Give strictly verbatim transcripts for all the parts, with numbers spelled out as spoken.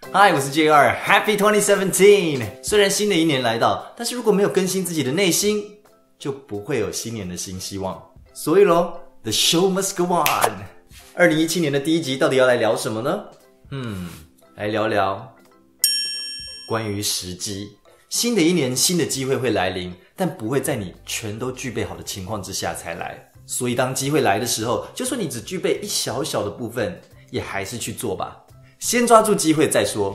Hi， 我是 J R，Happy twenty seventeen。虽然新的一年来到，但是如果没有更新自己的内心，就不会有新年的新希望。所以咯 ，The show must go on。二零一七年的第一集到底要来聊什么呢？嗯，来聊聊关于时机。新的一年，新的机会会来临，但不会在你全都具备好的情况之下才来。所以当机会来的时候，就算你只具备一小小的部分，也还是去做吧。先抓住机会再说，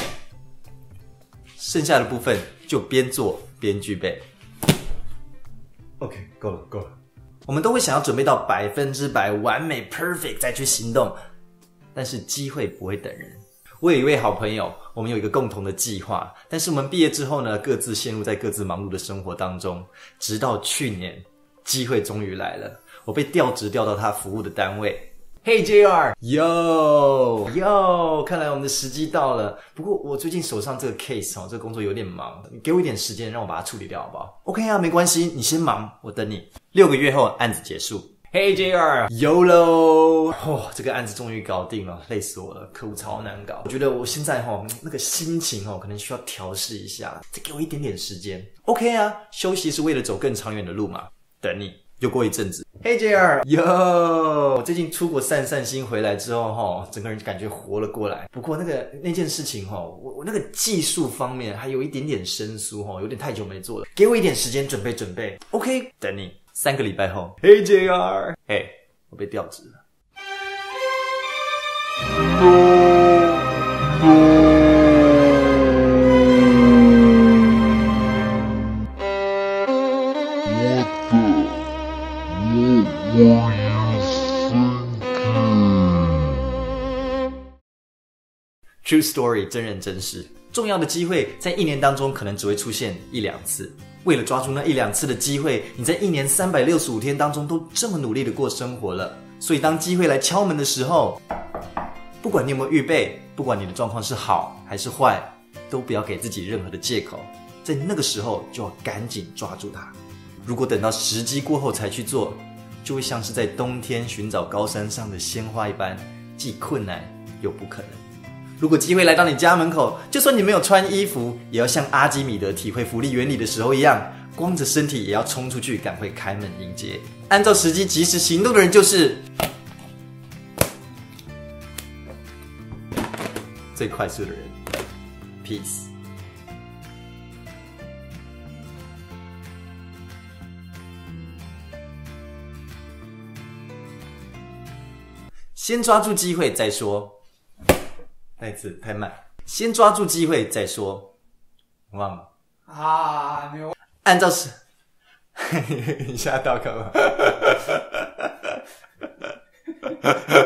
剩下的部分就边做边具备。OK， 够了够了。我们都会想要准备到百分之百完美 perfect 再去行动，但是机会不会等人。我有一位好朋友，我们有一个共同的计划，但是我们毕业之后呢，各自陷入在各自忙碌的生活当中，直到去年，机会终于来了，我被调职调到他服务的单位。Hey J R， Yo Yo， 看来我们的时机到了。不过我最近手上这个 case 哦，这个工作有点忙，你给我一点时间，让我把它处理掉好不好 ？OK 啊，没关系，你先忙，我等你。六个月后案子结束。Hey J R， YOLO， 哦，这个案子终于搞定了，累死我了，客户超难搞。我觉得我现在哈、哦、那个心情哦，可能需要调试一下，再给我一点点时间。OK 啊，休息是为了走更长远的路嘛。等你。又过一阵子 ，Hey J R， 哟，我最近出国散散心回来之后哈，整个人感觉活了过来。不过那个那件事情哈，我我那个技术方面还有一点点生疏哈，有点太久没做了，给我一点时间准备准备。OK， 等你三个礼拜后 ，Hey J R， 嘿，我被调职了。True story， 真人真事。重要的机会在一年当中可能只会出现一两次。为了抓住那一两次的机会，你在一年三百六十五天当中都这么努力的过生活了。所以当机会来敲门的时候，不管你有没有预备，不管你的状况是好还是坏，都不要给自己任何的借口。在那个时候就要赶紧抓住它。如果等到时机过后才去做，就会像是在冬天寻找高山上的鲜花一般，既困难又不可能。如果机会来到你家门口，就算你没有穿衣服，也要像阿基米德体会浮力原理的时候一样，光着身体也要冲出去，赶快开门迎接。按照时机及时行动的人，就是最快速的人。Peace。先抓住机会再说。那一次太慢，先抓住机会再说。忘了啊，没有。 按照是，你吓到干嘛？